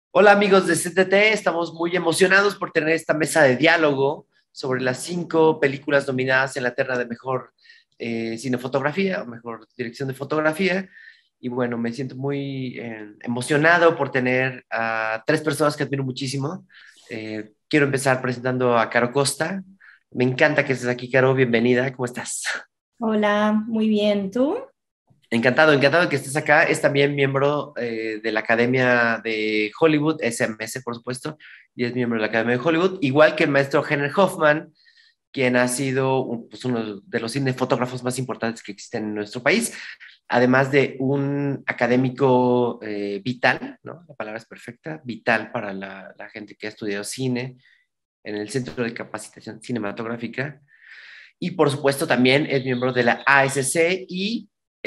Hola amigos de CTT, estamos muy emocionados por tener esta mesa de diálogo sobre las 5 películas nominadas en la terna de mejor cinefotografía o mejor dirección de fotografía. Y bueno, me siento muy emocionado por tener a 3 personas que admiro muchísimo. Quiero empezar presentando a Caro Costa. Me encanta que estés aquí, Caro. Bienvenida. ¿Cómo estás? Hola, muy bien. ¿Tú? Encantado, encantado de que estés acá. Es también miembro de la Academia de Hollywood, SMS, por supuesto, y es miembro de la Academia de Hollywood, igual que el maestro Henry Hoffman, quien ha sido pues, uno de los cinefotógrafos más importantes que existen en nuestro país, además de un académico vital, ¿no? La palabra es perfecta, vital para la gente que ha estudiado cine en el Centro de Capacitación Cinematográfica y por supuesto también es miembro de la ASC y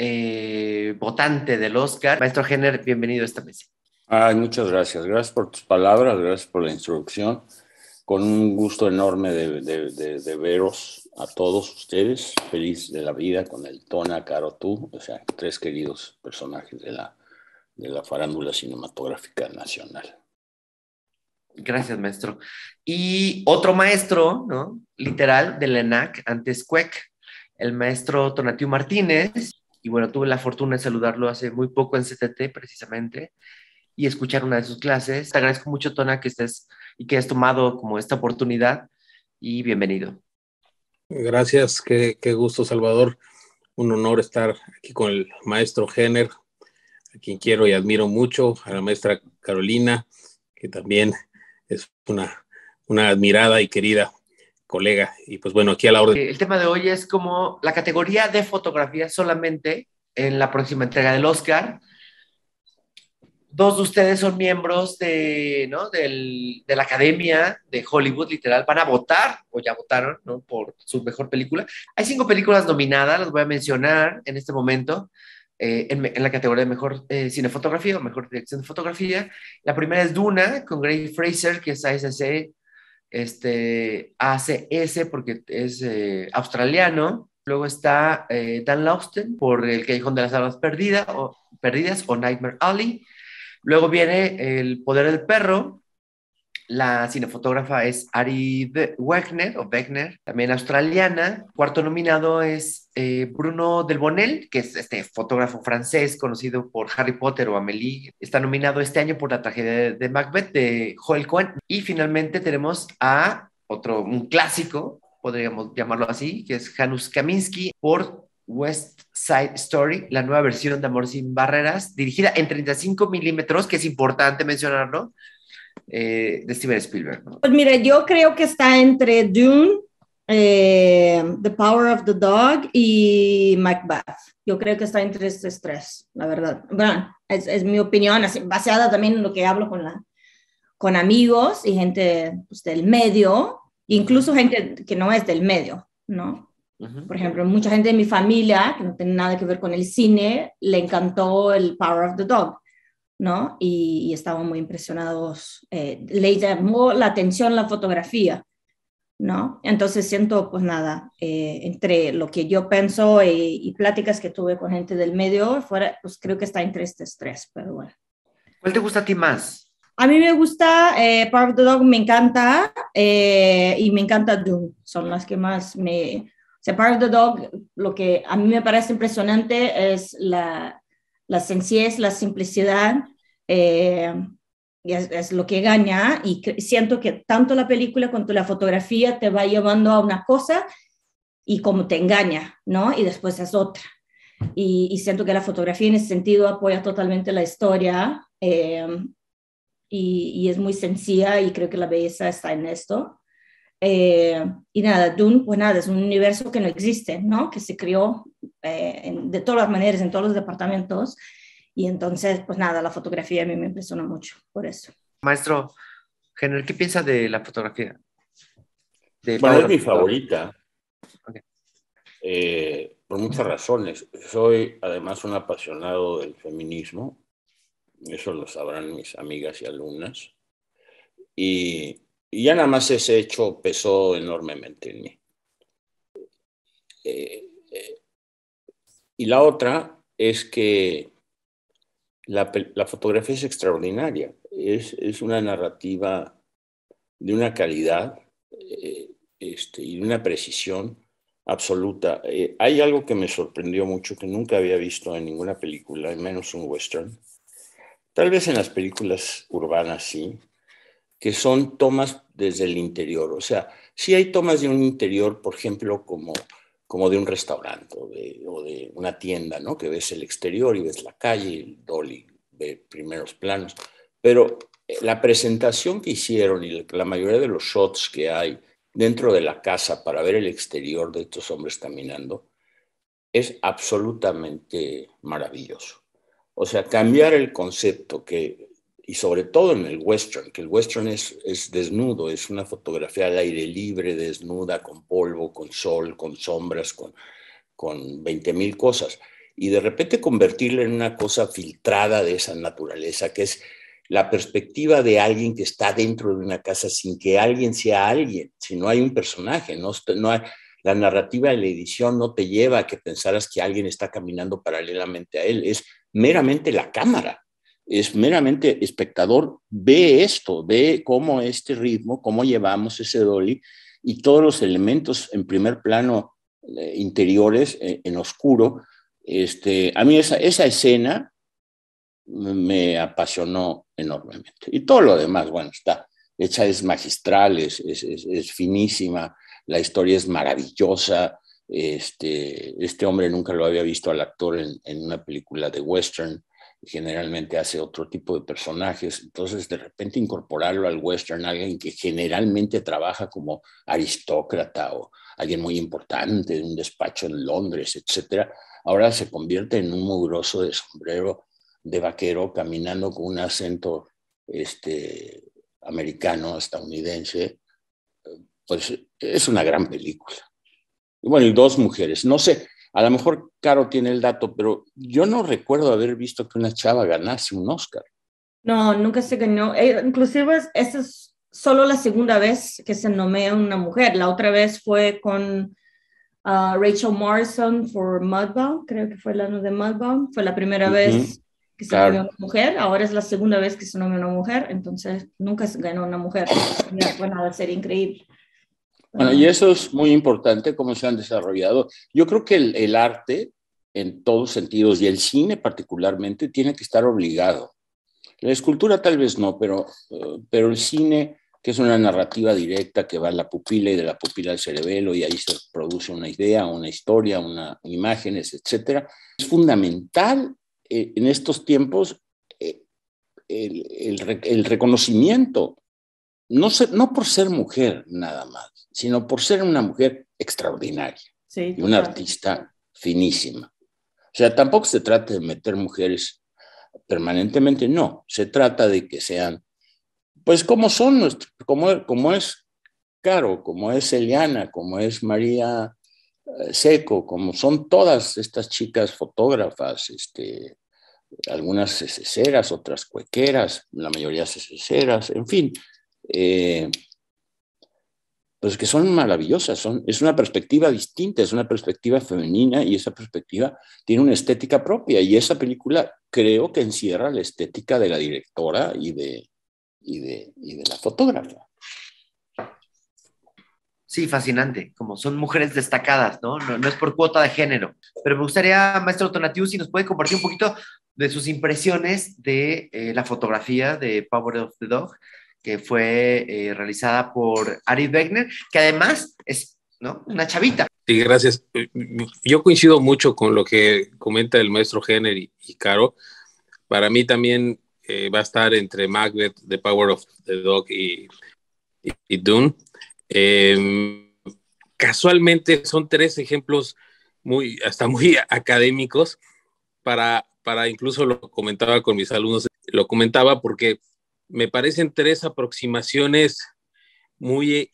votante del Oscar. Maestro Jenner, bienvenido a esta mesa. Ay, muchas gracias. Gracias por tus palabras, gracias por la introducción. Con un gusto enorme de veros a todos ustedes. Feliz de la vida con el Tona, Caro, tú. O sea, 3 queridos personajes de la farándula cinematográfica nacional. Gracias, maestro. Y otro maestro, ¿no? Literal, de la ENAC, antes CUEC, el maestro Tonatiu Martínez. Y bueno, tuve la fortuna de saludarlo hace muy poco en CTT, precisamente, y escuchar una de sus clases. Te agradezco mucho, Tona, que estés y que hayas tomado como esta oportunidad y bienvenido. Gracias, qué gusto, Salvador. Un honor estar aquí con el maestro Jenner, a quien quiero y admiro mucho, a la maestra Carolina, que también es una admirada y querida colega. Y pues bueno, aquí a la orden. El tema de hoy es como la categoría de fotografía solamente en la próxima entrega del Oscar. 2 de ustedes son miembros ¿no? de la Academia de Hollywood, literal, van a votar, o ya votaron, ¿no? Por su mejor película. Hay 5 películas nominadas, las voy a mencionar en este momento, en la categoría de mejor cinefotografía o mejor dirección de fotografía. La primera es Duna, con Gray Fraser, que es ASC, ACS, porque es australiano. Luego está Dan Lausten, por El Callejón de las Almas Perdidas o Nightmare Alley. Luego viene El Poder del Perro. La cinefotógrafa es Ari Wegner, también australiana. Cuarto nominado es Bruno Delbonnel, que es este fotógrafo francés conocido por Harry Potter o Amélie. Está nominado este año por La tragedia de Macbeth de Joel Cohen. Y finalmente tenemos a un clásico, podríamos llamarlo así, que es Janusz Kaminski por West Side Story, la nueva versión de Amor sin Barreras, dirigida en 35 milímetros, que es importante mencionarlo, de Steven Spielberg, ¿no? Pues mire, yo creo que está entre Dune, The Power of the Dog y Macbeth. Yo creo que está entre estos tres, la verdad. Bueno, es mi opinión, así, basada también en lo que hablo con amigos y gente pues, del medio, incluso gente que no es del medio, ¿no? Por ejemplo, mucha gente de mi familia, que no tiene nada que ver con el cine, le encantó el Power of the Dog, ¿no? Y estaban muy impresionados. Le llamó la atención la fotografía, ¿no? Entonces siento, pues nada, entre lo que yo pienso y pláticas que tuve con gente del medio, fuera, pues creo que está entre estos tres, pero bueno. ¿Cuál te gusta a ti más? A mí me gusta Power of the Dog, me encanta, y me encanta Dune, son las que más me... O sea, Power of the Dog, lo que a mí me parece impresionante es la sencillez, la simplicidad, y es lo que gana, y siento que tanto la película como la fotografía te va llevando a una cosa y como te engaña, ¿no? Y después es otra. Y siento que la fotografía en ese sentido apoya totalmente la historia, y es muy sencilla y creo que la belleza está en esto. Y nada, Dune, pues nada, es un universo que no existe, ¿no? Que se creó de todas las maneras, en todos los departamentos. Y entonces, pues nada, la fotografía a mí me impresiona mucho por eso. Maestro Jenner, ¿qué piensa de la fotografía? De Bueno, Power es of mi the Dog. favorita, Okay. por muchas razones. Soy además un apasionado del feminismo, eso lo sabrán mis amigas y alumnas. Y ya nada más ese hecho pesó enormemente en mí. Eh, eh, y la otra es que la fotografía es extraordinaria. es una narrativa de una calidad y de una precisión absoluta. Hay algo que me sorprendió mucho, que nunca había visto en ninguna película, y menos un western. Tal vez en las películas urbanas sí, que son tomas desde el interior. O sea, sí hay tomas de un interior, por ejemplo, como de un restaurante o de una tienda, ¿no? Que ves el exterior y ves la calle, el dolly, de primeros planos. Pero la presentación que hicieron y la mayoría de los shots que hay dentro de la casa para ver el exterior de estos hombres caminando es absolutamente maravilloso. O sea, cambiar el concepto y sobre todo en el western, que el western es desnudo, es una fotografía al aire libre, desnuda, con polvo, con sol, con sombras, con 20,000 cosas. Y de repente convertirla en una cosa filtrada de esa naturaleza, que es la perspectiva de alguien que está dentro de una casa sin que alguien sea alguien, si no hay un personaje, no hay, la narrativa de la edición no te lleva a que pensaras que alguien está caminando paralelamente a él, es meramente la cámara, es meramente espectador, ve esto, ve cómo este ritmo, cómo llevamos ese dolly y todos los elementos en primer plano interiores en oscuro. A mí esa escena me apasionó enormemente. Y todo lo demás, bueno, está hecha, es magistral, es finísima, la historia es maravillosa. Este hombre nunca lo había visto al actor en una película de western, generalmente hace otro tipo de personajes, entonces de repente incorporarlo al western, alguien que generalmente trabaja como aristócrata o alguien muy importante en un despacho en Londres, etcétera, ahora se convierte en un mugroso de sombrero de vaquero caminando con un acento americano, estadounidense. Pues es una gran película. Y bueno, y dos mujeres, no sé, a lo mejor Caro tiene el dato, pero yo no recuerdo haber visto que una chava ganase un Oscar. No, nunca se ganó. Inclusive, esa es solo la segunda vez que se nomea una mujer. La otra vez fue con Rachel Morrison por Mudbound, creo que fue el año de Mudbound. Fue la primera vez que se nomeó una mujer, ahora es la segunda vez que se nomeó una mujer, entonces nunca se ganó una mujer. Bueno, sería increíble. Bueno, y eso es muy importante, cómo se han desarrollado. Yo creo que el arte, en todos sentidos, y el cine particularmente, tiene que estar obligado. La escultura tal vez no, pero el cine, que es una narrativa directa que va a la pupila y de la pupila al cerebelo, y ahí se produce una idea, una historia, imágenes, etcétera, es fundamental en estos tiempos el reconocimiento, no por ser mujer nada más, sino por ser una mujer extraordinaria, sí, y una artista finísima. O sea, tampoco se trata de meter mujeres permanentemente, no, se trata de que sean, pues como son, como es Caro, como es Eliana, como es María Seco, como son todas estas chicas fotógrafas, algunas ceceras, otras cuequeras, la mayoría ceceras, en fin, pues que son maravillosas, es una perspectiva distinta, es una perspectiva femenina y esa perspectiva tiene una estética propia y esa película creo que encierra la estética de la directora y de la fotógrafa. Sí, fascinante, como son mujeres destacadas, ¿no? No es por cuota de género. Pero me gustaría, maestro Tonatiuh, si nos puede compartir un poquito de sus impresiones de la fotografía de Power of the Dog, que fue realizada por Ari Wegner, que además es, ¿no?, una chavita. Sí, gracias. Yo coincido mucho con lo que comenta el maestro Jenner y Caro. Para mí también va a estar entre Macbeth, The Power of the Dog y Dune. Casualmente son tres ejemplos hasta muy académicos para incluso lo comentaba con mis alumnos, lo comentaba porque me parecen tres aproximaciones muy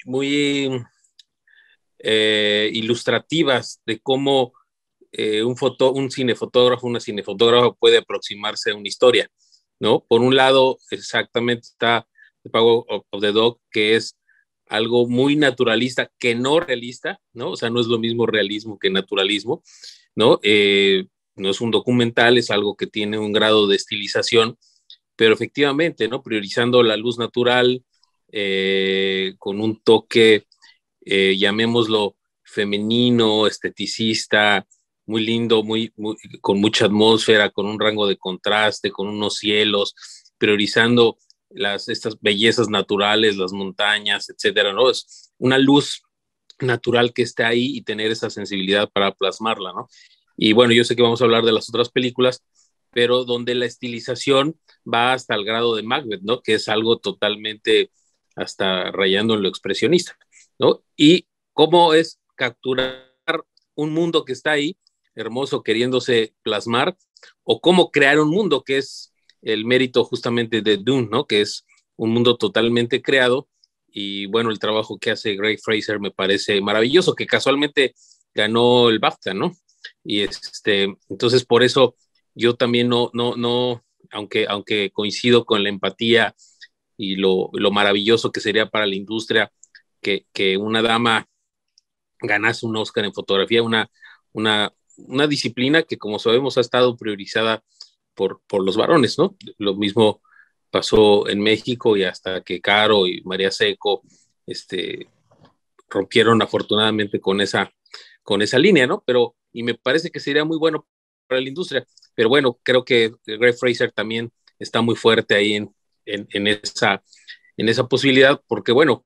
ilustrativas de cómo un cinefotógrafo, una cinefotógrafa puede aproximarse a una historia, ¿no? Por un lado, exactamente está The Power of the Dog, que es algo muy naturalista, que no realista, ¿no? O sea, no es lo mismo realismo que naturalismo, ¿no? No es un documental, es algo que tiene un grado de estilización, pero efectivamente, ¿no? Priorizando la luz natural, con un toque, llamémoslo femenino, esteticista, muy lindo, con mucha atmósfera, con un rango de contraste, con unos cielos, priorizando estas bellezas naturales, las montañas, etcétera, ¿no? Es una luz natural que está ahí y tener esa sensibilidad para plasmarla, ¿no? Y bueno, yo sé que vamos a hablar de las otras películas, pero donde la estilización va hasta el grado de Macbeth, ¿no? Que es algo totalmente hasta rayando en lo expresionista, ¿no? Y cómo es capturar un mundo que está ahí, hermoso, queriéndose plasmar, o cómo crear un mundo, que es el mérito justamente de Dune, ¿no? Que es un mundo totalmente creado, y bueno, el trabajo que hace Greg Fraser me parece maravilloso, que casualmente ganó el BAFTA, ¿no? Y entonces por eso yo también no, aunque coincido con la empatía y lo maravilloso que sería para la industria que una dama ganase un Oscar en fotografía, una disciplina que, como sabemos, ha estado priorizada por los varones, ¿no? Lo mismo pasó en México, y hasta que Caro y María Seco rompieron afortunadamente con esa línea, ¿no? Y me parece que sería muy bueno para la industria. Pero bueno, creo que Greg Fraser también está muy fuerte ahí en esa posibilidad, porque bueno,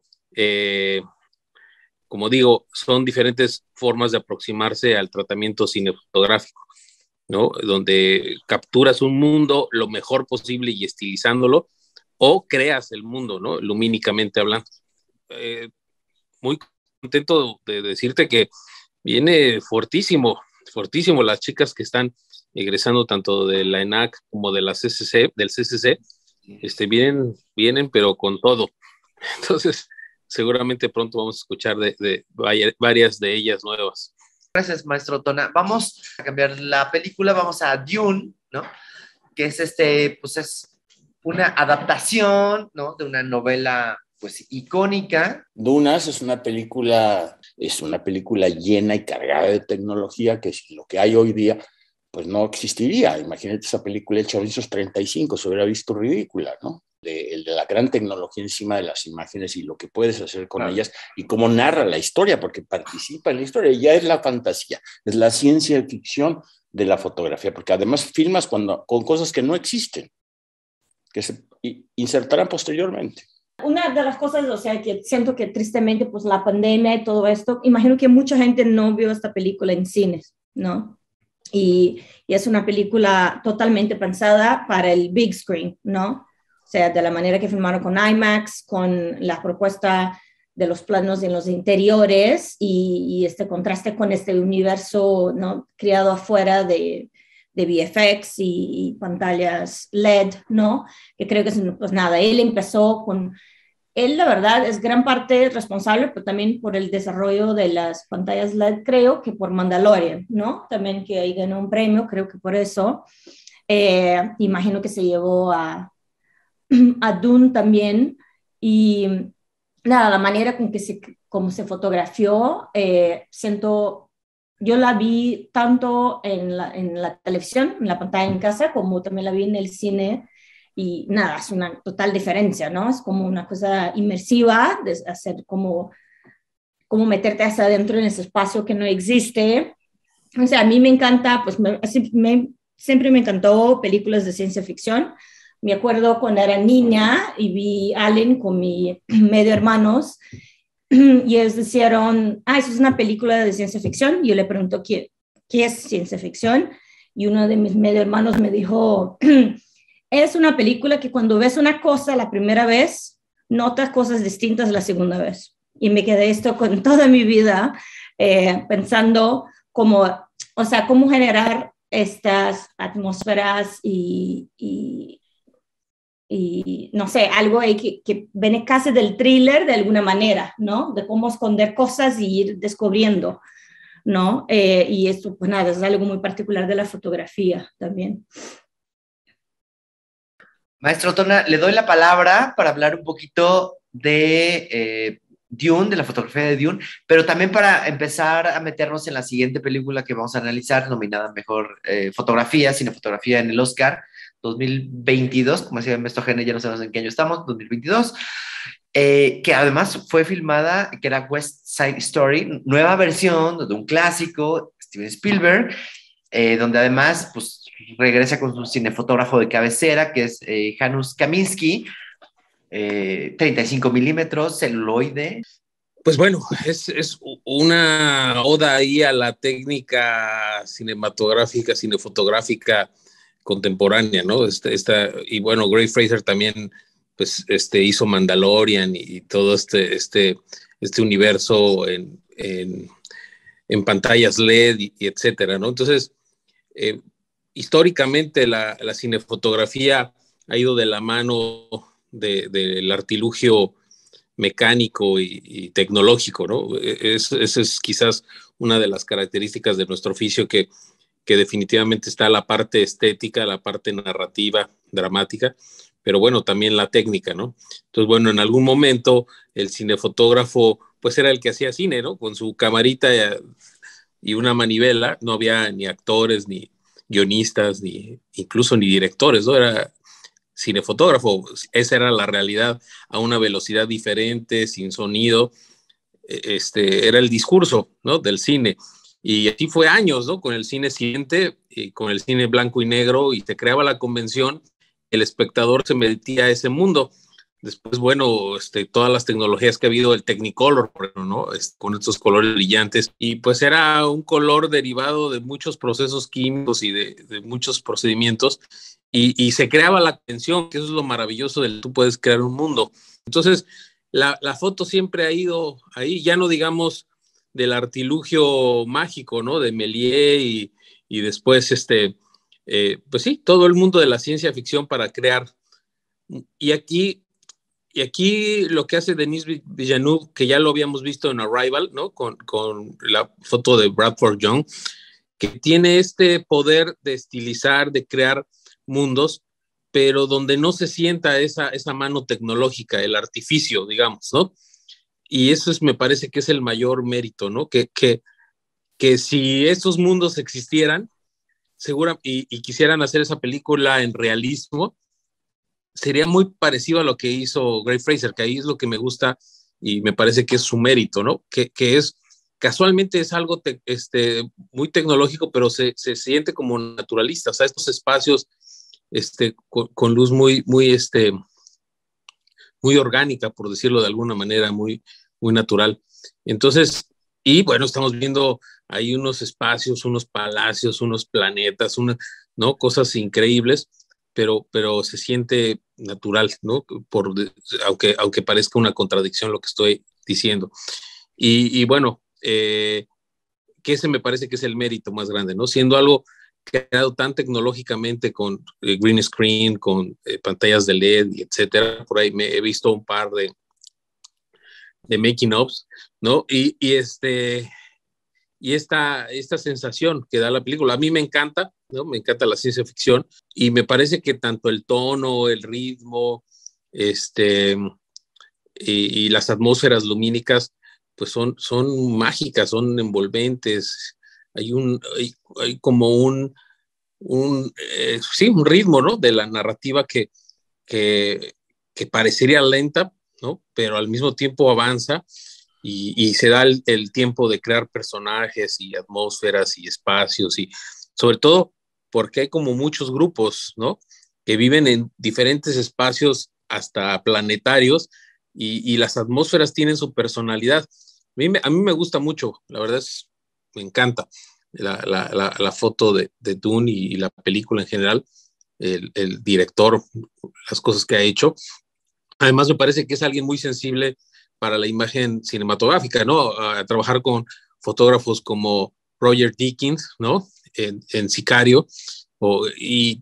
como digo, son diferentes formas de aproximarse al tratamiento cinematográfico, ¿no? Donde capturas un mundo lo mejor posible y estilizándolo, o creas el mundo, ¿no? Lumínicamente hablando. Muy contento de decirte que viene fortísimo, fortísimo las chicas que están egresando tanto de la ENAC como de la CCC, del CCC, vienen pero con todo. Entonces, seguramente pronto vamos a escuchar de varias de ellas nuevas. Gracias, maestro Tona. Vamos a cambiar la película, vamos a Dune, ¿no? Que es pues es una adaptación, ¿no? De una novela, pues, icónica. Dunas es una película llena y cargada de tecnología que si lo que hay hoy día, pues no existiría. Imagínate esa película hecha en 1935, se hubiera visto ridícula, ¿no? De la gran tecnología encima de las imágenes y lo que puedes hacer con ellas y cómo narra la historia, porque participa en la historia. Ya es la fantasía, es la ciencia ficción de la fotografía, porque además filmas con cosas que no existen, que se insertarán posteriormente. Una de las cosas, o sea, que siento que tristemente, pues la pandemia y todo esto, imagino que mucha gente no vio esta película en cines, ¿no? Y es una película totalmente pensada para el big screen, ¿no? O sea, de la manera que filmaron con IMAX, con la propuesta de los planos en los interiores y este contraste con este universo, ¿no? Creado afuera de VFX y pantallas LED, ¿no? Que creo que, pues nada, él, la verdad, es gran parte responsable, pero también por el desarrollo de las pantallas LED, creo que por Mandalorian, ¿no? También que ahí ganó un premio, creo que por eso. Imagino que se llevó a Dune también. Y nada, la manera con que como se fotografió, yo la vi tanto en la televisión, en la pantalla en casa, como también la vi en el cine. Y nada, es una total diferencia, ¿no? Es como una cosa inmersiva, de hacer como meterte hacia adentro en ese espacio que no existe. O sea, a mí me encanta, pues siempre me encantó películas de ciencia ficción. Me acuerdo cuando era niña y vi Alien con mis medio hermanos y ellos dijeron, eso es una película de ciencia ficción. Y yo le pregunto, ¿qué es ciencia ficción? Y uno de mis medio hermanos me dijo, es una película que cuando ves una cosa la primera vez, notas cosas distintas la segunda vez. Y me quedé esto con toda mi vida pensando cómo generar estas atmósferas y no sé, algo ahí que viene casi del thriller de alguna manera, ¿no? De cómo esconder cosas y ir descubriendo, ¿no? Y esto, pues nada, es algo muy particular de la fotografía también. Maestro Tona, le doy la palabra para hablar un poquito de Dune, de la fotografía de Dune, pero también para empezar a meternos en la siguiente película que vamos a analizar, nominada Mejor Fotografía, Cinefotografía en el Oscar 2022, como decía Ernesto Gene, ya no sabemos en qué año estamos, 2022, que además fue filmada, que era West Side Story, nueva versión de un clásico, Steven Spielberg, donde además pues, regresa con su cinefotógrafo de cabecera, que es Janusz Kaminski, 35 milímetros, celuloide. Pues bueno, es una oda ahí a la técnica cinematográfica, cinefotográfica contemporánea, ¿no? Y bueno, Greig Fraser también pues, hizo Mandalorian y todo este universo en pantallas LED y etcétera, ¿no? Entonces, históricamente la cinefotografía ha ido de la mano del artilugio mecánico y tecnológico, ¿no? Esa es quizás una de las características de nuestro oficio, que definitivamente está la parte estética, la parte narrativa, dramática, pero bueno, también la técnica, ¿no? Entonces, bueno, en algún momento el cinefotógrafo, pues era el que hacía cine, ¿no? Con su camarita y una manivela, no había ni actores, ni guionistas, ni incluso ni directores, ¿no? Era cinefotógrafo, esa era la realidad, a una velocidad diferente, sin sonido, era el discurso, ¿no? Del cine. Y así fue años, ¿no? Con el cine siguiente, con el cine blanco y negro, y se creaba la convención, el espectador se metía a ese mundo. Después, bueno, todas las tecnologías que ha habido, el Technicolor, ¿no? Con estos colores brillantes, y pues era un color derivado de muchos procesos químicos y de muchos procedimientos, y se creaba la atención, que eso es lo maravilloso de tú puedes crear un mundo. Entonces, la foto siempre ha ido ahí, ya no digamos del artilugio mágico, ¿no? De Méliès y después, pues sí, todo el mundo de la ciencia ficción para crear. Y aquí lo que hace Denis Villeneuve, que ya lo habíamos visto en Arrival, ¿no? Con la foto de Bradford Young, que tiene este poder de estilizar, de crear mundos, pero donde no se sienta esa mano tecnológica, el artificio, digamos, ¿no? Y eso me parece que es el mayor mérito, ¿no? Que si esos mundos existieran, y quisieran hacer esa película en realismo, sería muy parecido a lo que hizo Greig Fraser, que ahí es lo que me gusta y me parece que es su mérito, ¿no? Que es, casualmente es algo muy tecnológico, pero se siente como naturalista, o sea, estos espacios con luz muy orgánica, por decirlo de alguna manera, muy natural. Entonces, y bueno, estamos viendo ahí unos espacios, unos palacios, unos planetas, ¿no? Cosas increíbles, pero se siente natural, ¿no? Aunque parezca una contradicción lo que estoy diciendo. Y bueno, que ese me parece que es el mérito más grande, ¿no? Siendo algo creado tan tecnológicamente con green screen, con pantallas de LED, y etcétera. Por ahí he visto un par de making ofs, ¿no? Y esta sensación que da la película, a mí me encanta, ¿no? Me encanta la ciencia ficción, y me parece que tanto el tono, el ritmo, y las atmósferas lumínicas, pues son mágicas, son envolventes. Hay como un ritmo, ¿no? De la narrativa que parecería lenta, ¿no? Pero al mismo tiempo avanza, y se da el tiempo de crear personajes y atmósferas y espacios, y sobre todo porque hay como muchos grupos, ¿no? Que viven en diferentes espacios hasta planetarios, y las atmósferas tienen su personalidad. A mí me gusta mucho, la verdad me encanta la foto de Dune y la película en general, el director, las cosas que ha hecho. Además, me parece que es alguien muy sensible para la imagen cinematográfica, ¿no? A trabajar con fotógrafos como Roger Deakins, ¿no? En Sicario, y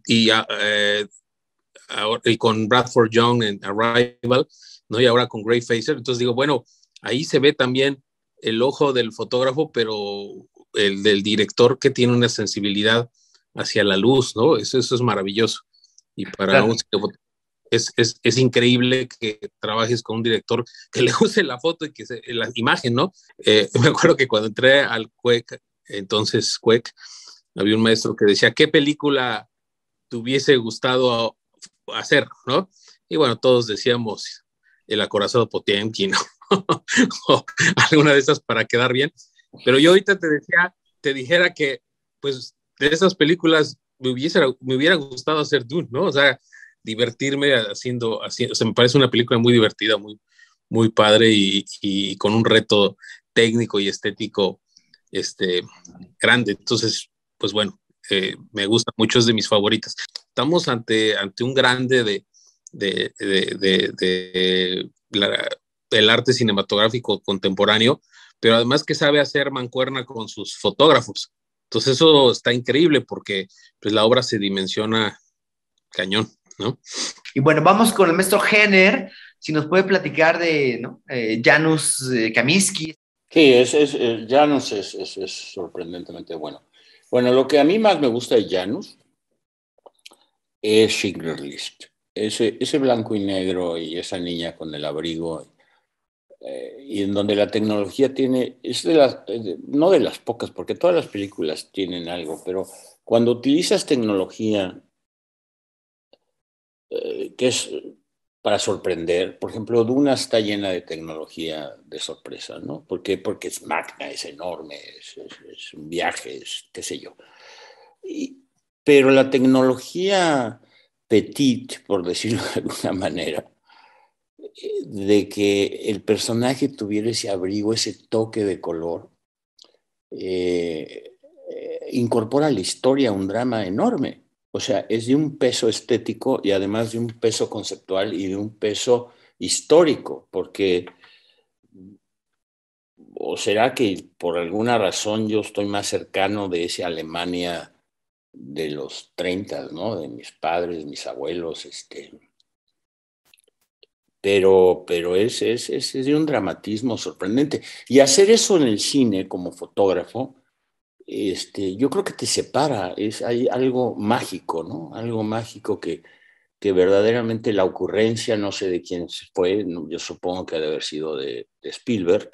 con Bradford Young en Arrival, ¿no? Y ahora con Greig Fraser. Entonces digo, bueno, ahí se ve también el ojo del fotógrafo, pero el del director, que tiene una sensibilidad hacia la luz, ¿no? Eso es maravilloso. Y para Claro. un es increíble que trabajes con un director que le use la foto y la imagen, ¿no? Me acuerdo que cuando entré al CUEC, entonces CUEC, había un maestro que decía, ¿qué película te hubiese gustado hacer, ¿no? Y bueno, todos decíamos el acorazado Potemkin, ¿no? O alguna de esas para quedar bien. Pero yo ahorita te dijera que, pues, de esas películas me hubiera gustado hacer Dune, ¿no? O sea, divertirme haciendo, o sea, me parece una película muy divertida, muy, muy padre y con un reto técnico y estético grande. Entonces, pues bueno, me gusta mucho, es de mis favoritas. Estamos ante un grande del arte cinematográfico contemporáneo, pero además que sabe hacer mancuerna con sus fotógrafos. Entonces eso está increíble porque pues, la obra se dimensiona cañón, ¿no? Y bueno, vamos con el maestro Henner, si nos puede platicar de, ¿no? Janusz Kaminski. Sí, Janusz es sorprendentemente bueno. Bueno, lo que a mí más me gusta de Janusz es Schindler's List. Ese blanco y negro y esa niña con el abrigo, y en donde la tecnología es no de las pocas, porque todas las películas tienen algo, pero cuando utilizas tecnología que es para sorprender, por ejemplo, Duna está llena de tecnología de sorpresa, ¿no? ¿Por qué? Porque es magna, es enorme, es un viaje, qué sé yo. Pero la tecnología petit, por decirlo de alguna manera, de que el personaje tuviera ese abrigo, ese toque de color, incorpora a la historia un drama enorme. O sea, es de un peso estético y además de un peso conceptual y de un peso histórico, porque o será que por alguna razón yo estoy más cercano de esa Alemania de los 30, ¿no? De mis padres, mis abuelos, pero es de un dramatismo sorprendente. Y hacer eso en el cine como fotógrafo, yo creo que te separa, hay algo mágico, ¿no? Algo mágico que verdaderamente la ocurrencia, no sé de quién fue, yo supongo que ha de haber sido de Spielberg,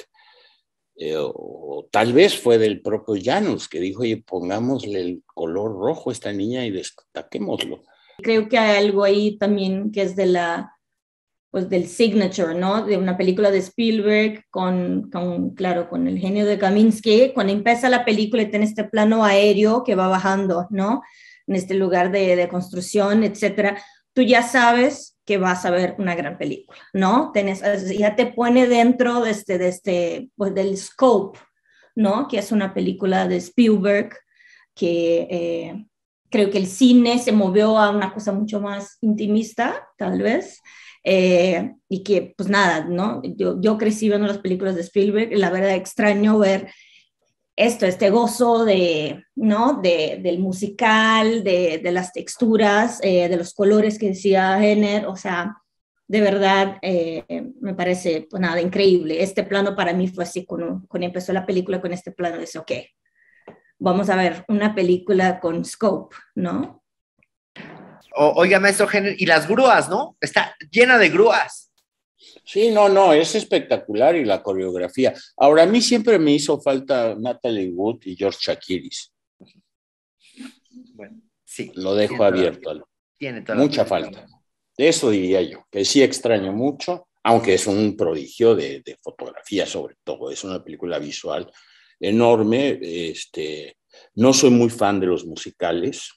o tal vez fue del propio Janusz, que dijo, oye, pongámosle el color rojo a esta niña y destaquémoslo. Creo que hay algo ahí también que es pues del signature, ¿no? De una película de Spielberg claro, con el genio de Kaminski. Cuando empieza la película y tiene este plano aéreo que va bajando, ¿no? En este lugar de construcción, etcétera. Tú ya sabes que vas a ver una gran película, ¿no? Ya te pone dentro pues del scope, ¿no? Que es una película de Spielberg que creo que el cine se movió a una cosa mucho más intimista, tal vez. Y que pues nada, ¿no? Yo crecí viendo las películas de Spielberg y la verdad extraño ver este gozo ¿no? Del musical, de las texturas, de los colores que decía Henner, o sea, de verdad me parece pues nada, increíble. Este plano para mí fue así, cuando empezó la película con este plano, dice, ok, vamos a ver una película con scope, ¿no? Oiga, maestro Henner, y las grúas, ¿no? Está llena de grúas. Sí, no, es espectacular y la coreografía. Ahora, a mí siempre me hizo falta Natalie Wood y George Chakiris. Bueno, sí. Lo dejo abierto. Tiene toda mucha falta. Eso diría yo, que sí extraño mucho, aunque es un prodigio de fotografía sobre todo. Es una película visual enorme. No soy muy fan de los musicales,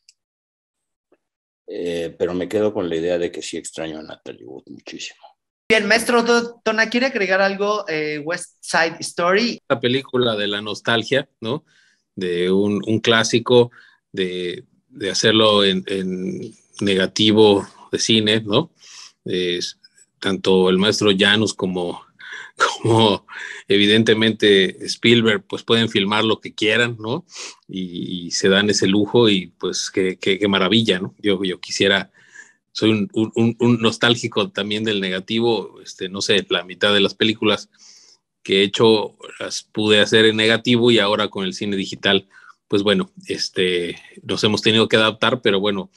pero me quedo con la idea de que sí extraño a Natalie Wood muchísimo. Bien, maestro Tona, ¿quiere agregar algo? West Side Story. La película de la nostalgia, ¿no? De un clásico, de hacerlo en negativo de cine, ¿no? Tanto el maestro Janusz como evidentemente Spielberg, pues pueden filmar lo que quieran, ¿no? Y se dan ese lujo y pues qué maravilla, ¿no? Yo quisiera, soy un nostálgico también del negativo, no sé, la mitad de las películas que he hecho las pude hacer en negativo y ahora con el cine digital, pues bueno, nos hemos tenido que adaptar, pero bueno,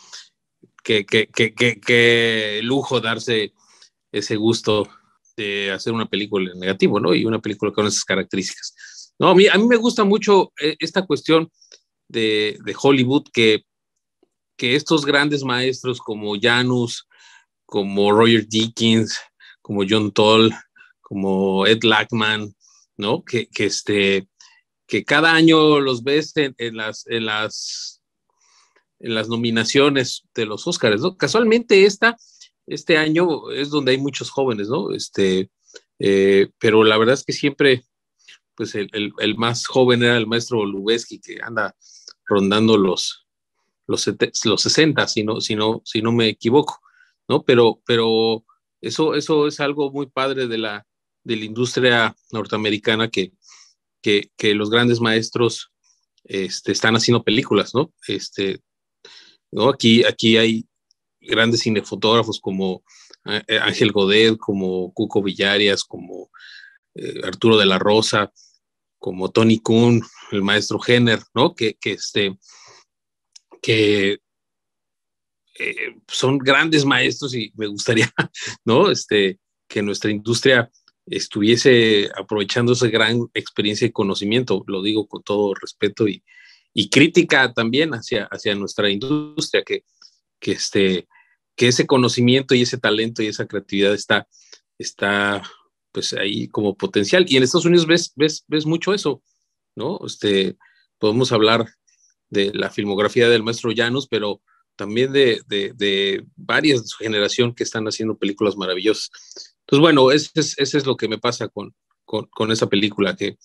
qué lujo darse ese gusto de hacer una película en negativo, ¿no? Y una película con esas características. No, a mí me gusta mucho esta cuestión de Hollywood que que estos grandes maestros como Janus, como Roger Deakins, como John Toll, como Ed Lachman, ¿no? Que cada año los ves en las nominaciones de los Óscares, ¿no? Casualmente este año es donde hay muchos jóvenes, ¿no? Pero la verdad es que siempre, pues el más joven era el maestro Lubeski, que anda rondando los 60, si no me equivoco, ¿no? Pero eso es algo muy padre de la industria norteamericana, que los grandes maestros están haciendo películas, ¿no? ¿No? Aquí hay grandes cinefotógrafos como Ángel Godet, como Cuco Villarias, como Arturo de la Rosa, como Tony Kuhn, el maestro Henner, ¿no? Que son grandes maestros, y me gustaría, ¿no? Que nuestra industria estuviese aprovechando esa gran experiencia y conocimiento, lo digo con todo respeto y crítica también hacia nuestra industria, que ese conocimiento y ese talento y esa creatividad está pues ahí como potencial. Y en Estados Unidos ves mucho eso, ¿no? Podemos hablar de la filmografía del maestro Janus, pero también de varias de su generación que están haciendo películas maravillosas. Entonces, bueno, ese es lo que me pasa con esa película, que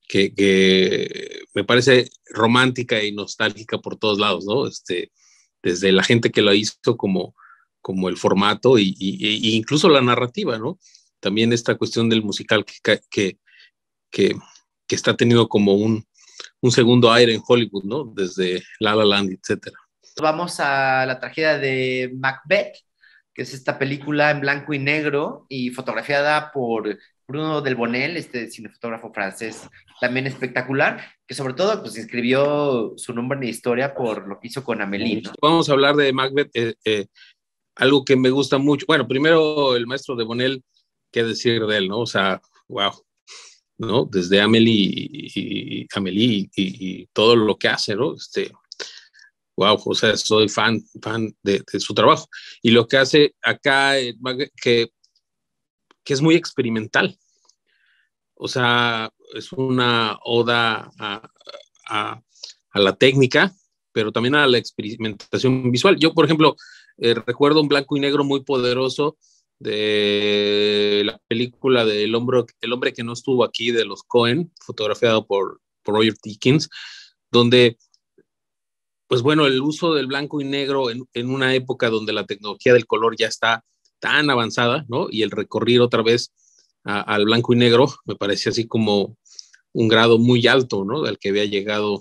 me parece romántica y nostálgica por todos lados, ¿no? Desde la gente que la hizo, como el formato y incluso la narrativa, ¿no? También esta cuestión del musical que está teniendo como un segundo aire en Hollywood, ¿no? Desde La La Land, etcétera. Vamos a la tragedia de Macbeth, que es esta película en blanco y negro y fotografiada por Bruno Delbonnel, este cinefotógrafo francés también espectacular, que sobre todo pues inscribió su nombre en la historia por lo que hizo con Amélie, ¿no? Vamos a hablar de Macbeth, algo que me gusta mucho. Bueno, primero el maestro Delbonnel, qué decir de él, ¿no? O sea, wow, ¿no? Desde Amélie y todo lo que hace, ¿no? Wow, o sea, soy fan de su trabajo. Y lo que hace acá, que es muy experimental. O sea, es una oda a la técnica, pero también a la experimentación visual. Yo, por ejemplo, recuerdo un blanco y negro muy poderoso de la película de El hombre que no estuvo aquí, de los Coen, fotografiado por Roger Deakins, donde, pues bueno, el uso del blanco y negro en una época donde la tecnología del color ya está tan avanzada, ¿no? Y el recorrer otra vez al blanco y negro me parece así como un grado muy alto, ¿no? Al que había llegado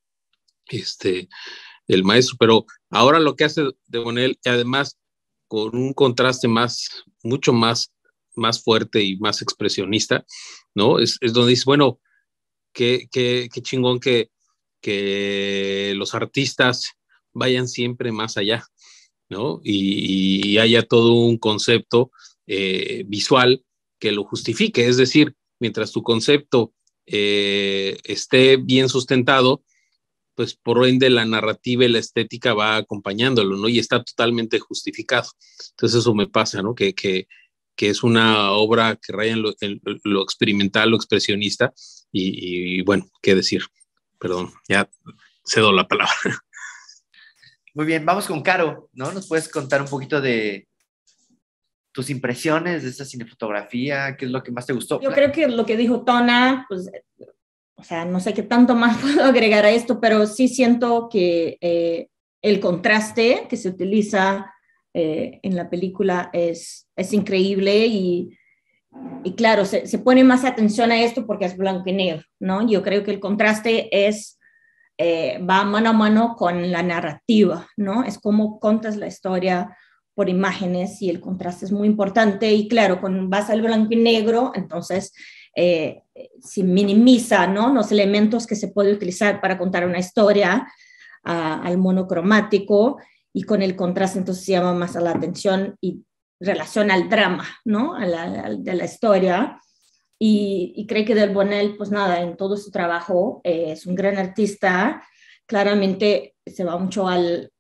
el maestro. Pero ahora lo que hace Delbonnel, además con un contraste mucho más fuerte y más expresionista, ¿no? Es donde dice, bueno, qué chingón que los artistas vayan siempre más allá, ¿no? Y haya todo un concepto visual que lo justifique. Es decir, mientras tu concepto esté bien sustentado, pues por ende la narrativa y la estética va acompañándolo, ¿no? Y está totalmente justificado. Entonces eso me pasa, ¿no? Que es una obra que raya en lo experimental, lo expresionista, y bueno, qué decir. Perdón, ya cedo la palabra. Muy bien, vamos con Caro, ¿no? ¿Nos puedes contar un poquito de tus impresiones de esta cinefotografía? ¿Qué es lo que más te gustó? Yo creo que lo que dijo Tona, pues, o sea, no sé qué tanto más puedo agregar a esto, pero sí siento que el contraste que se utiliza en la película es increíble y claro, se pone más atención a esto porque es blanco y negro, ¿no? Yo creo que el contraste va mano a mano con la narrativa, ¿no? Es como contas la historia por imágenes y el contraste es muy importante y claro, cuando vas al blanco y negro, entonces se minimiza, ¿no? Los elementos que se puede utilizar para contar una historia al monocromático y con el contraste entonces se llama más a la atención y relaciona al drama, ¿no? De la historia. Y creo que Delbonnel, pues nada, en todo su trabajo es un gran artista, claramente se va mucho al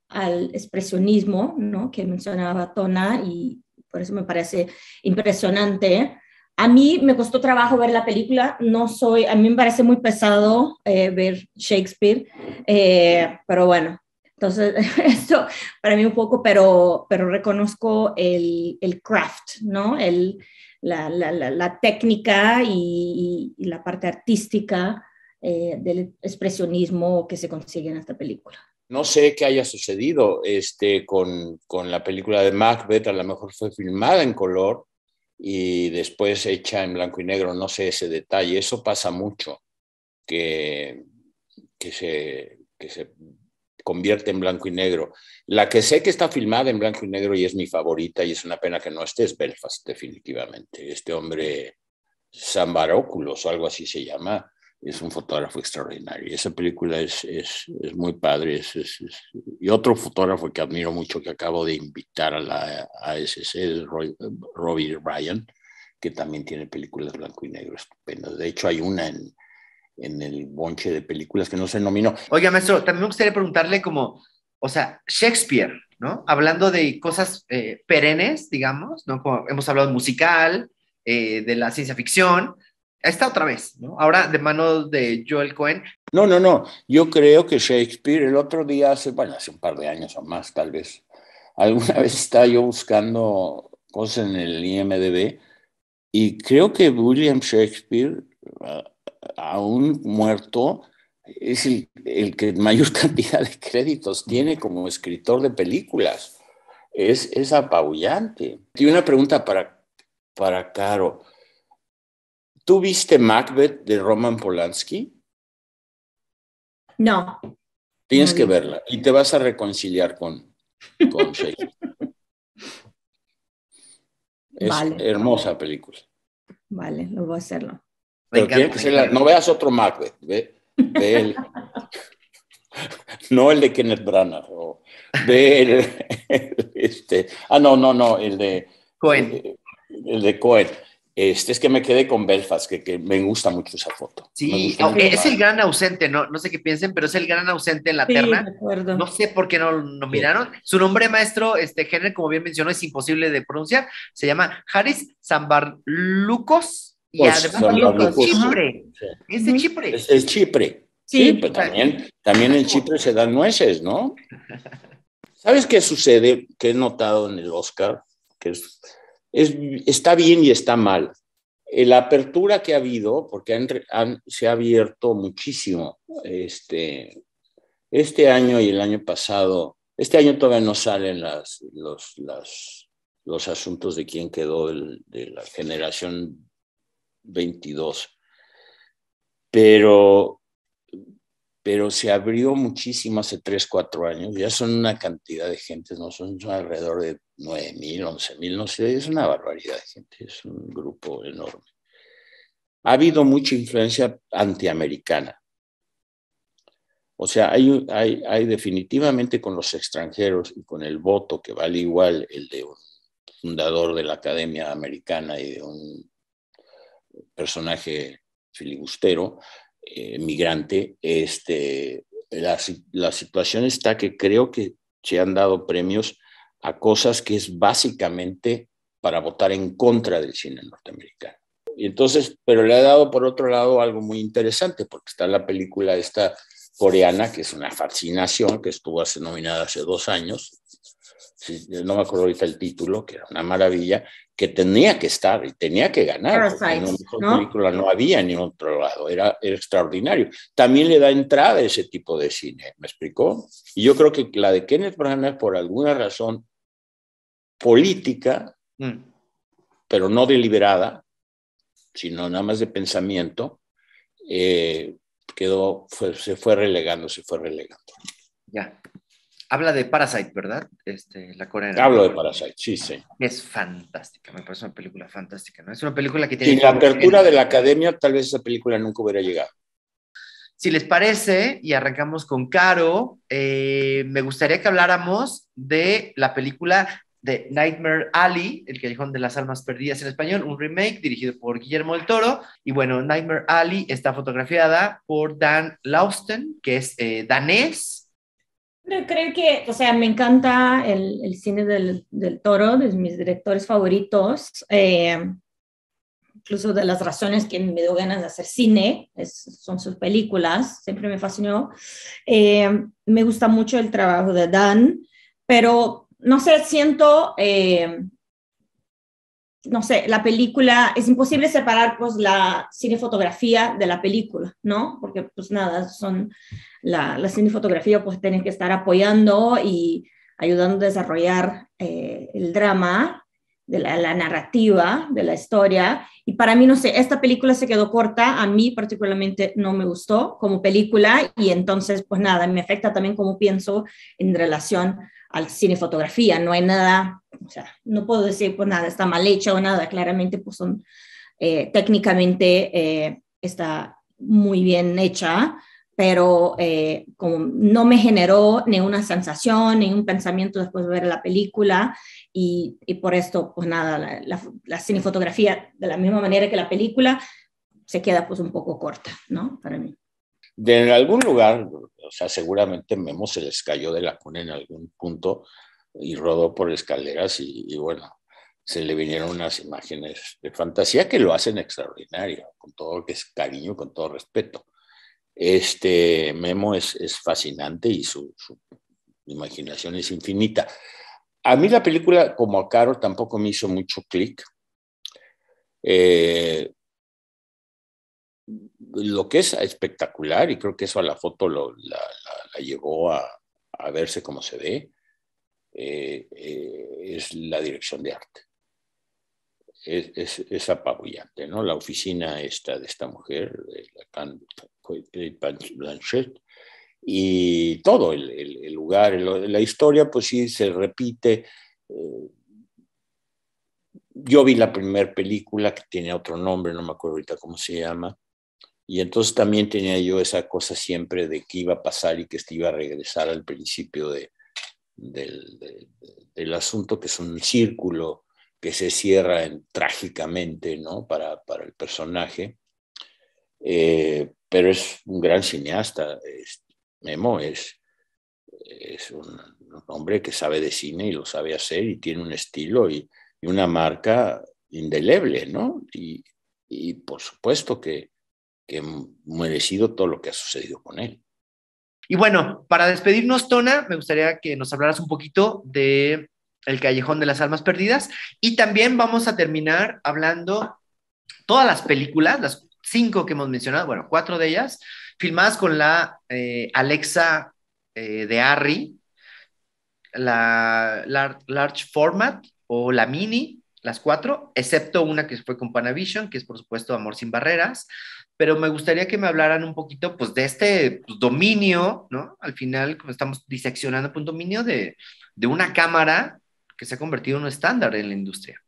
al expresionismo, ¿no? Que mencionaba Tona, y por eso me parece impresionante. A mí me costó trabajo ver la película, a mí me parece muy pesado ver Shakespeare, pero bueno, entonces esto para mí un poco, pero reconozco el craft, ¿no? La técnica y la parte artística del expresionismo que se consigue en esta película. No sé qué haya sucedido con la película de Macbeth, a lo mejor fue filmada en color y después hecha en blanco y negro, no sé ese detalle, eso pasa mucho, que se convierte en blanco y negro. La que sé que está filmada en blanco y negro y es mi favorita, y es una pena que no esté, es Belfast, definitivamente. Este hombre, Sam Baróculos o algo así se llama, es un fotógrafo extraordinario. Esa película es muy padre. Y otro fotógrafo que admiro mucho, que acabo de invitar a la ASC, es Robbie Ryan, que también tiene películas blanco y negro estupendas. De hecho, hay una en el bonche de películas que no se nominó. Oiga, maestro, también me gustaría preguntarle como, o sea, Shakespeare, ¿no? Hablando de cosas perennes, digamos, ¿no? Como hemos hablado musical, de la ciencia ficción, esta otra vez, ¿no? Ahora de manos de Joel Cohen. No. Yo creo que Shakespeare, el otro día, hace un par de años o más, tal vez, alguna vez estaba yo buscando cosas en el IMDb y creo que William Shakespeare, aún muerto, es el que mayor cantidad de créditos tiene como escritor de películas. Es apabullante. Y una pregunta para Caro. ¿Tú viste Macbeth de Roman Polanski? No. Tienes No que vi. verla y te vas a reconciliar con Shakespeare. Es Vale, hermosa película. vale, lo voy a hacerlo. Me Pero tiene encanta, que me ser encanta. no veas otro Macbeth, ve no el de Kenneth Branagh, ve no, Cohen. el de Cohen. Es que me quedé con Belfast, que me gusta mucho esa foto. Me Sí, gustó mucho es más. el gran ausente, no sé qué piensen, pero es el gran ausente en la Sí, de terna. No acuerdo. sé por qué no lo Sí. nominaron. Su nombre, maestro, Henry, como bien mencionó, es imposible de pronunciar. Se llama Haris Zambarlucos y Pues además San es de Lucas, Zambarlucos, ajá. Chipre. sí. Es de Ujú. Chipre. Es Chipre. Sí, Sí, pero O sea, también en Chipre se dan nueces, ¿no? ¿Sabes qué sucede? Que he notado en el Oscar, que está bien y está mal. La apertura que ha habido, porque se ha abierto muchísimo este año y el año pasado. Este año todavía no salen los asuntos de quién quedó de la generación 22, pero se abrió muchísimo hace 3, 4 años, ya son una cantidad de gente, no son alrededor de 9,000, 11,000, no sé, es una barbaridad de gente, es un grupo enorme. Ha habido mucha influencia antiamericana, o sea, hay definitivamente con los extranjeros y con el voto que vale igual el de un fundador de la Academia Americana y de un personaje filibustero, migrante, la situación está que creo que se han dado premios a cosas que es básicamente para votar en contra del cine norteamericano. Y entonces, pero le ha dado por otro lado algo muy interesante, porque está la película esta coreana, que es una fascinación, que estuvo nominada hace 2 años, no me acuerdo ahorita el título, que era una maravilla, que tenía que estar y tenía que ganar, porque una Parasites, mejor ¿no? película no había ni en otro lado, era extraordinario. También le da entrada a ese tipo de cine, ¿me explicó? Y yo creo que la de Kenneth Branagh, por alguna razón política, pero no deliberada, sino nada más de pensamiento, se fue relegando. ya. Habla de Parasite, ¿verdad? La coreana, Hablo ¿no? de Parasite, sí. Es fantástica, me parece una película fantástica, ¿no? Es una película que tiene Sin la todo. apertura de la academia, tal vez esa película nunca hubiera llegado. Si les parece, y arrancamos con Caro, me gustaría que habláramos de la película de Nightmare Alley, El Callejón de las Almas Perdidas en español, un remake dirigido por Guillermo del Toro. Y bueno, Nightmare Alley está fotografiada por Dan Lausten, que es danés, Pero creo que, o sea, me encanta el cine del Toro, de mis directores favoritos. Incluso de las razones que me dio ganas de hacer cine, son sus películas, siempre me fascinó. Me gusta mucho el trabajo de Dan, pero no sé, siento, no sé, la película, es imposible separar pues la cinefotografía de la película, ¿no? Porque pues nada, la cinefotografía pues tiene que estar apoyando y ayudando a desarrollar el drama, de la narrativa, de la historia. Y para mí, no sé, esta película se quedó corta, a mí particularmente no me gustó como película y entonces pues nada, me afecta también como pienso en relación al cine fotografía, no hay nada, o sea, no puedo decir pues nada, está mal hecha o nada, claramente pues son, técnicamente está muy bien hecha, pero como no me generó ni una sensación, ni un pensamiento después de ver la película, y por esto, pues nada, la cinefotografía, de la misma manera que la película, se queda pues un poco corta, ¿no? Para mí. De algún lugar, o sea, seguramente Memo se les cayó de la cuna en algún punto y rodó por escaleras y bueno, se le vinieron unas imágenes de fantasía que lo hacen extraordinario, con todo lo que es cariño, con todo respeto. Memo es fascinante y su imaginación es infinita. A mí la película, como a Caro, tampoco me hizo mucho clic. Lo que es espectacular, y creo que eso a la foto la llevó a verse como se ve, es la dirección de arte. Es apabullante, ¿no? La oficina de esta mujer, la Blanchett, y todo el lugar, la historia, pues sí, se repite. Yo vi la primera película que tiene otro nombre, no me acuerdo ahorita cómo se llama, y entonces también tenía yo esa cosa siempre de que iba a pasar y que iba a regresar al principio del asunto, que es un círculo que se cierra trágicamente, ¿no? Para el personaje. Pero es un gran cineasta. Memo es un hombre que sabe de cine y lo sabe hacer y tiene un estilo y una marca indeleble, ¿no? Y por supuesto que merecido todo lo que ha sucedido con él. Y bueno, para despedirnos, Tona, me gustaría que nos hablaras un poquito de El Callejón de las Almas Perdidas y también vamos a terminar hablando todas las películas, las 5 que hemos mencionado, bueno, 4 de ellas, filmadas con la Alexa de Arri, la Large Format o la Mini, las 4, excepto una que fue con Panavision, que es por supuesto Amor sin Barreras, pero me gustaría que me hablaran un poquito pues de este pues, dominio, ¿no? Al final, como estamos diseccionando, pues, un dominio de una cámara que se ha convertido en un estándar en la industria.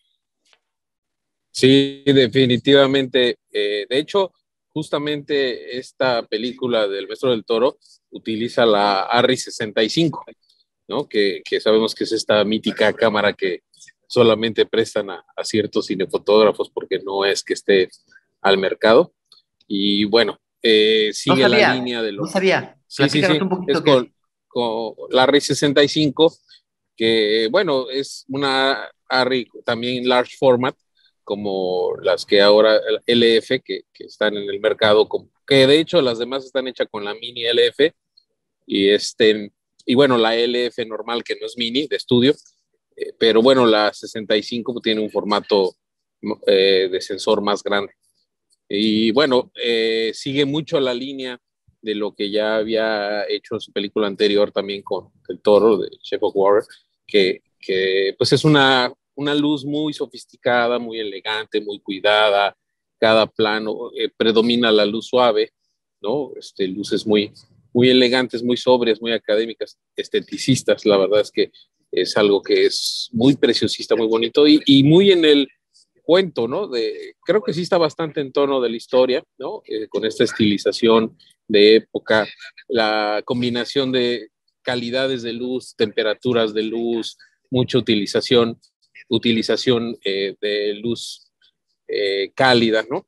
Sí, definitivamente. De hecho, justamente esta película del Maestro del Toro utiliza la ARRI 65, ¿no? Que sabemos que es esta mítica cámara que solamente prestan a ciertos cinefotógrafos porque no es que esté al mercado. Y bueno, No sigue la sabía, línea de no lo... sabía. Sí, sí, Platícanos sí, un es poquito qué es. con la ARRI 65, que bueno, es una ARRI también large format, como las que ahora LF, que están en el mercado, que de hecho las demás están hechas con la mini LF, y, y bueno, la LF normal, que no es mini, de estudio, pero bueno, la 65 tiene un formato de sensor más grande. Y bueno, sigue mucho la línea de lo que ya había hecho en su película anterior también con El Toro, de Shape of Water, que pues es una luz muy sofisticada, muy elegante, muy cuidada. Cada plano predomina la luz suave, ¿no? Luces muy elegantes, muy sobrias, muy académicas, esteticistas. La verdad es que es algo que es muy preciosista, muy bonito y muy en el cuento, ¿no? Creo que sí está bastante en tono de la historia, ¿no? Con esta estilización de época, la combinación de calidades de luz, temperaturas de luz, mucha utilización de luz cálida, ¿no?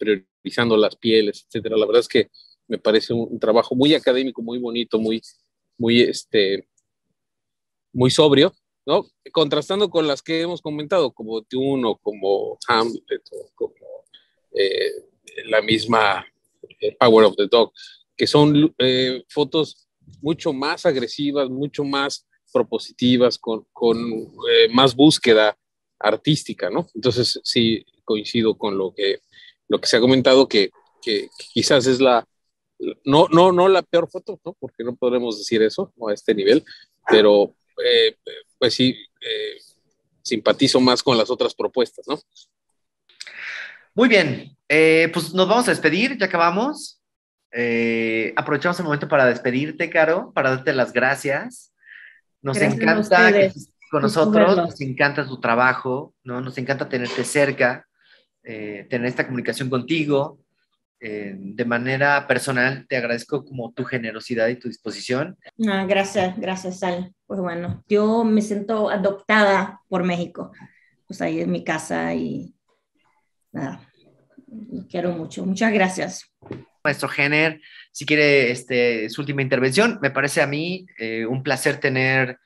Priorizando las pieles, etcétera. La verdad es que me parece un trabajo muy académico, muy bonito, muy muy, muy sobrio, ¿no? Contrastando con las que hemos comentado, como Dune o como Hamlet o como eh, la misma Power of the Dog, que son fotos mucho más agresivas, mucho más propositivas, con más búsqueda artística, ¿no? Entonces sí coincido con lo que se ha comentado, que quizás es no la peor foto, ¿no? Porque no podremos decir eso, ¿no? A este nivel, pero pues sí, simpatizo más con las otras propuestas, ¿no? Muy bien, pues nos vamos a despedir, ya acabamos. Aprovechamos el momento para despedirte, Caro, para darte las gracias. Nos Gracias a encanta que estés ustedes. con Gusto nosotros, verlos. nos encanta tu trabajo, ¿no? Nos encanta tenerte cerca, tener esta comunicación contigo. De manera personal, te agradezco como tu generosidad y tu disposición. Ah, gracias, Sal. Pues bueno, yo me siento adoptada por México. Pues ahí es mi casa y nada, los quiero mucho. Muchas gracias. Maestro Jenner, si quiere su última intervención, me parece a mí un placer tener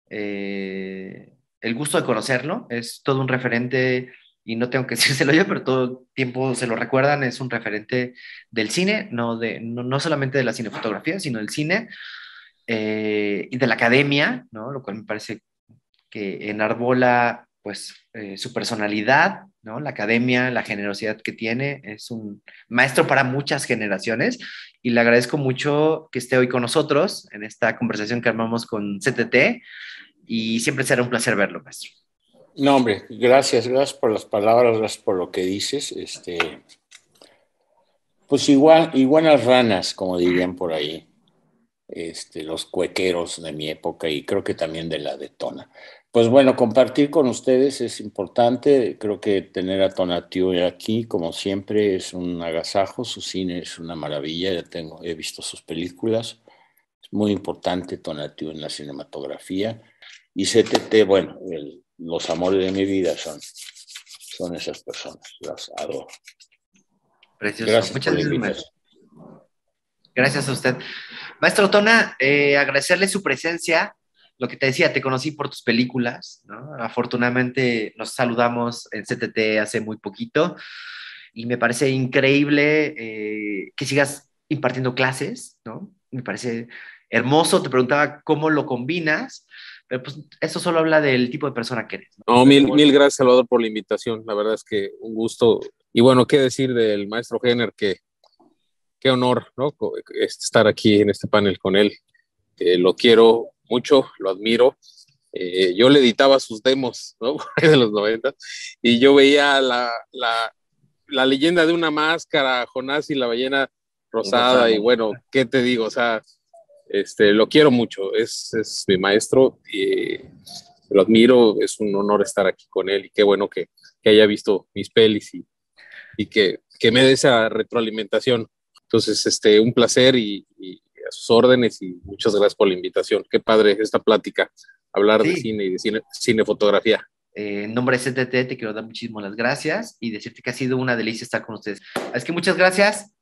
el gusto de conocerlo. Es todo un referente, y no tengo que decírselo yo, pero todo el tiempo se lo recuerdan, es un referente del cine, no solamente de la cinefotografía, sino del cine y de la academia, ¿no? Lo cual me parece que enarbola pues su personalidad, ¿no? La academia, la generosidad que tiene, es un maestro para muchas generaciones y le agradezco mucho que esté hoy con nosotros en esta conversación que armamos con CTT y siempre será un placer verlo, maestro. No, hombre, gracias por las palabras, gracias por lo que dices. Pues iguanas ranas, como dirían por ahí, los cuequeros de mi época y creo que también de la de Tona. Pues bueno, compartir con ustedes es importante. Creo que tener a Tonatiuh aquí, como siempre, es un agasajo. Su cine es una maravilla. He visto sus películas. Es muy importante Tonatiuh en la cinematografía. Y CTT, bueno, los amores de mi vida son esas personas. Las adoro. Precioso. Gracias Muchas por la gracias, invitación. maestro. Gracias a usted. Maestro Tona, agradecerle su presencia. Lo que te decía, te conocí por tus películas, ¿no? Afortunadamente nos saludamos en CTT hace muy poquito y me parece increíble que sigas impartiendo clases, ¿no? Me parece hermoso. Te preguntaba cómo lo combinas, pero pues eso solo habla del tipo de persona que eres, ¿no? No, mil gracias, Salvador, por la invitación. La verdad es que un gusto. Y bueno, qué decir del maestro Jenner, qué honor, ¿no? Estar aquí en este panel con él. Lo quiero mucho, lo admiro. Yo le editaba sus demos, ¿no? De los 90 y yo veía la leyenda de una máscara, Jonás y la ballena rosada, y bueno, ¿qué te digo? O sea, lo quiero mucho, es mi maestro y lo admiro, es un honor estar aquí con él y qué bueno que haya visto mis pelis y que me dé esa retroalimentación. Entonces, un placer y a sus órdenes y muchas gracias por la invitación. Qué padre esta plática, hablar de Sí. cine y de cinefotografía. En nombre de CTT te quiero dar muchísimas las gracias y decirte que ha sido una delicia estar con ustedes. Es que muchas gracias